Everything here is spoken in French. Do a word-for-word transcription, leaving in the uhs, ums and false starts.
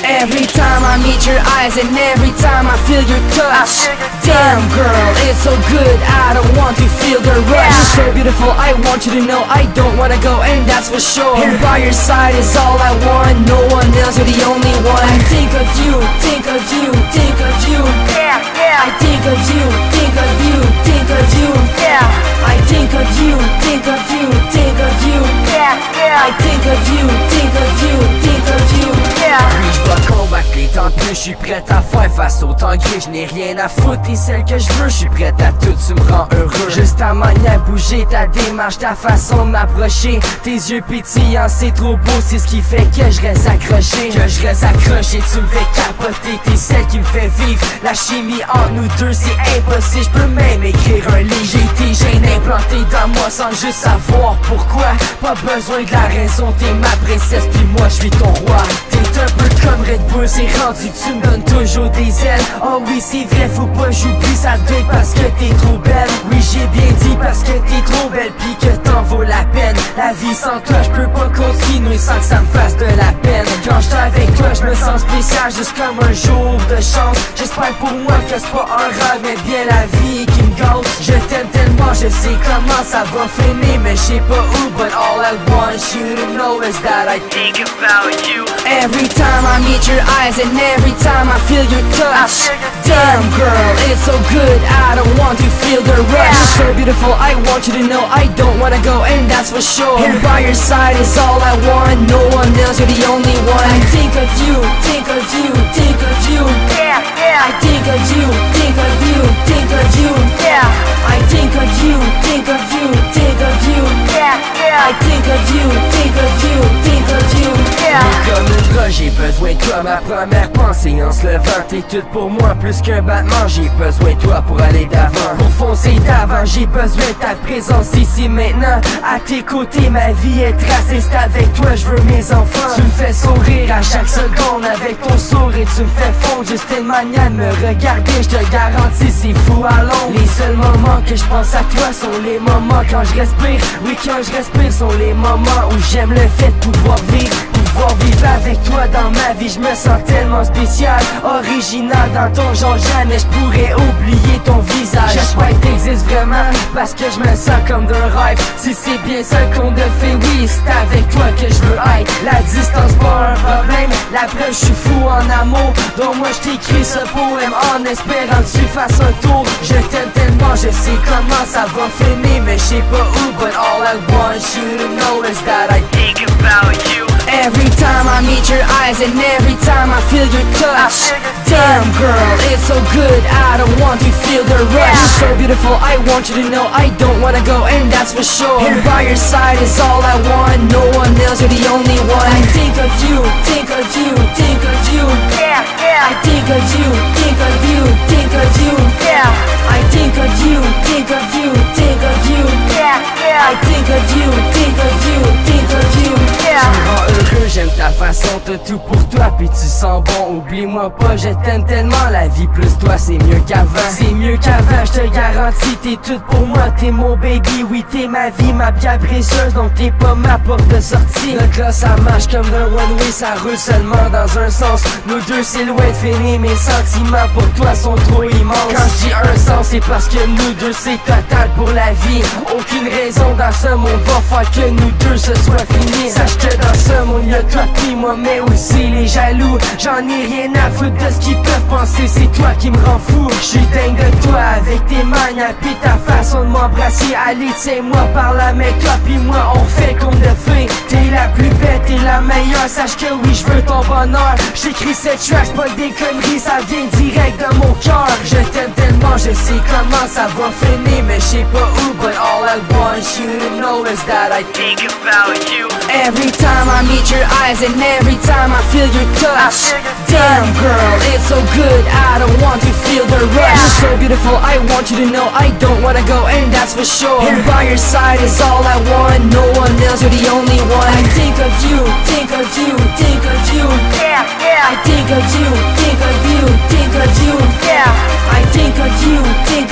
Every time I meet your eyes and every time I feel your touch. Damn girl, it's so good, I don't want to feel the rush. You're so beautiful, I want you to know I don't wanna go, and that's for sure. Here by your side is all I want, no one else, you're the only one. I think of you, think of you, think of you. Yeah, yeah. I think of you, think of you, think of you. Yeah. I think of you, think of you, think of you. Yeah, yeah. I think of you, think of you, think of you. Yeah. Oui, je vais combattre les temps plus, je suis prêt à faire face au temps gris, je n'ai rien à foutre, t'es celle que je veux, je suis prêt à tout, tu me rends heureux. Juste ta manière bouger, ta démarche, ta façon de m'approcher, tes yeux pétillants, c'est trop beau, c'est ce qui fait que je reste accroché. Que je reste accroché, tu me fais capoter, t'es celle qui me fait vivre. La chimie entre nous deux, c'est impossible, je peux même écrire un livre. J'ai tes gènes implantés dans moi sans juste savoir pourquoi. Pas besoin de la raison, t'es ma princesse puis moi je suis ton roi. T'es un peu comme Red Bull, c'est rendu, tu me donnes toujours des ailes. Oh oui c'est vrai, faut pas j'oublie ça doit être parce que t'es trop belle. Oui j'ai bien dit parce que t'es trop belle puis que t'en vaut la peine. La vie sans toi je peux pas continuer sans que ça me fasse de la peine. Quand j'suis avec toi je me sens spécial, juste comme un jour de chance. J'espère pour moi que c'est pas un rêve mais bien la vie qui me gâte. Je t'aime tellement, je sais comment ça va finir mais je sais pas où. But all I want you to know is that I think about you. Every time I meet your eyes and every time I feel your touch. Damn girl, it's so good, I don't want to feel the rush. You're so beautiful, I want you to know I don't wanna go, and that's for sure. Here by your side is all I want, no one else, you're the only one. I think of you, think of you, think of you. Yeah, yeah. I think of you, think of you, think of you. Yeah. I think of you, think of you, think of you. Yeah, yeah. I think of you, think of you, think of you. Yeah. Comme une drogue, j'ai besoin de toi, ma première pensée en se levant. T'es tout pour moi, plus qu'un battement. J'ai besoin de toi pour aller d'avant, pour foncer d'avant. J'ai besoin de ta présence ici maintenant. À tes côtés, ma vie est tracée. C'est avec toi, je veux mes enfants. Tu me fais sourire à chaque seconde avec ton sourire. Tu me fais fondre, juste une manière de me regarder. Je te garantis, c'est fou à long. Les seuls moments que je pense à toi sont les moments quand je respire. Oui, quand je respire sont les moments où j'aime le fait de pouvoir vivre. Pouvoir vivre avec toi dans ma vie, je me sens tellement spécial. Original dans ton genre, jamais je pourrais oublier ton visage. J'espère que t'existes vraiment, parce que je me sens comme d'un rêve. Si c'est bien ça qu'on te fait, oui, c'est avec toi que je veux être. La distance pas un problème, la preuve je suis fou en amour. Donc moi je t'écris ce poème en espérant que tu fasses un tour. Je t'aime tellement, je sais comment ça va finir, mais je sais pas où. But all I want you to know is that I think about you. Every time I meet your eyes and every time I feel your touch. Damn girl, it's so good, I don't want to feel the rush. You're so beautiful, I want you to know I don't wanna go, and that's for sure. Here by your side is all I want, no one else, you're the only one. I think of you, think of you, think of you. Yeah, yeah. I think of you, think of you, think of you. Yeah. I think of you, think of you, think of you. Yeah, yeah. I think of you, think of you, think of you. Yeah. Tu me rends heureux, j'aime ta façon, t'as tout pour toi, puis tu sens bon. Oublie-moi pas, je t'aime tellement, la vie plus toi, c'est mieux qu'avant. C'est mieux qu'avant, je te garantis, t'es tout pour moi, t'es mon baby. Oui, t'es ma vie, ma pierre précieuse, donc t'es pas ma porte de sortie. Notre là, ça marche comme d'un one-way, ça roule seulement dans un sens. Nos deux silhouettes finies, mes sentiments pour toi sont trop immenses. Quand je dis un sens, c'est parce que nous deux, c'est total pour la vie. Aucune raison dans ce monde va faire que nous deux, ce soit fini. Sache que dans ce monde, y'a toi pis moi, mais aussi les jaloux. J'en ai rien à foutre de ce qu'ils peuvent penser, c'est toi qui me rends fou. J'suis dingue de toi avec tes manières pis ta façon de m'embrasser. Allez, tiens-moi par la main, toi pis moi, on fait comme de fait. T'es la plus belle, t'es la meilleure, sache que oui, j'veux ton bonheur. J'écris cette track, pas des conneries, ça vient direct de mon cœur. Je t'aime tellement, je sais comment ça va finir, mais je sais pas où. But all I want you to know is that I think about you. Every time I meet your eyes and every time I feel your touch. Damn girl, it's so good, I don't want to feel the rush. You're so beautiful, I want you to know I don't wanna go, and that's for sure. Here by your side is all I want, no one else, you're the only one. I think of you, think of you, think of you. Yeah, yeah. I think of you, think of you, think of you. Yeah. I think of you, think